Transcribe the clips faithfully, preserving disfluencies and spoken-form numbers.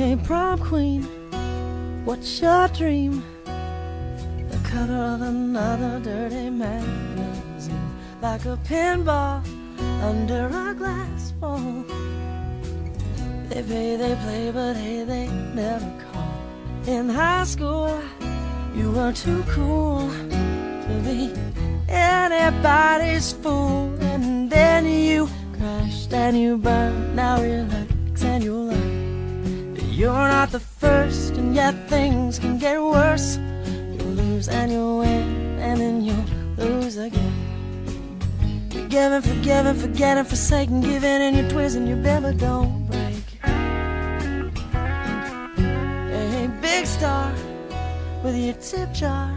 Hey, prom queen, what's your dream? The cover of another dirty magazine, like a pinball under a glass bowl. They pay, they play, but hey, they never call. In high school, you were too cool to be anybody's fool. And then you crashed and you burned. Now relax and you'll learn that you're not the first, and yet things can get worse. You'll lose and you'll win, and then you'll lose again. Forgive and forgive and forget and forsake and give in, and you twist and you bend but don't break. Hey, big star with your tip jar,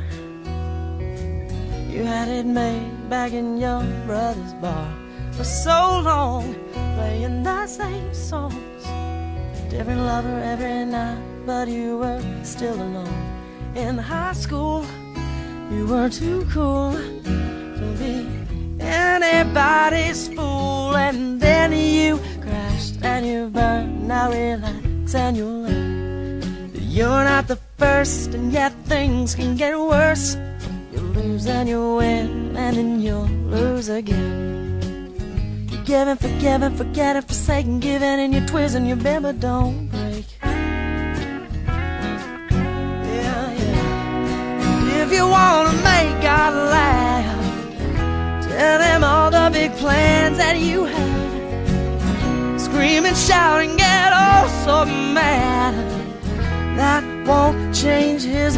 you had it made back in your brother's bar. For so long, playing the same songs, different lover every night, but you were still alone. In high school, you were too cool to be anybody's fool. And then you crashed and you burned. Now relax and you'll learn that you're not the first, and yet things can get worse. You'll lose and you'll win, and then you'll lose again. You give and forgive and forget and forsake and give in, and you twist and you bend but don't break. Yeah, yeah. If you wanna make God laugh, tell him all the big plans that you have. Scream and shout and get all so mad. That won't change his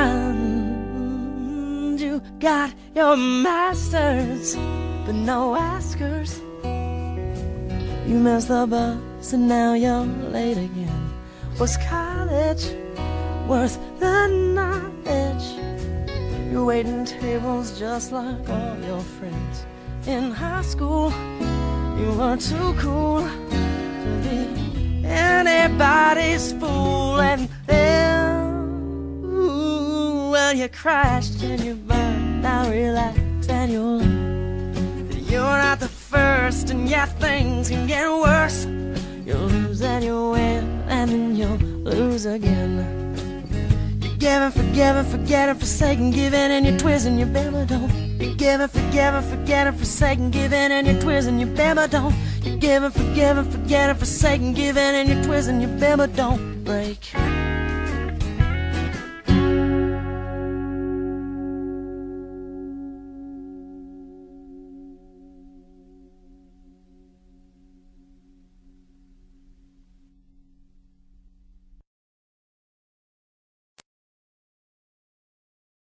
mind. You got your masters, but no askers. You missed the bus and now you're late again. Was college worth the knowledge? You're waiting tables just like all your friends. In high school, you were too cool to be anybody's fool. And then, ooh, well, you crashed and you burned. Now relax and you'll learn that you're not the first, and yet things can get worse. You'll lose and you'll win, and then you'll lose again. You give and forgive and forget and forsake and give in, and you twist and you bend but don't. You give and forgive and forget and forsake and give in, and you twist and you bend but don't. You give and forgive and forget and forsake and give in, and you twist and you bend but don't break.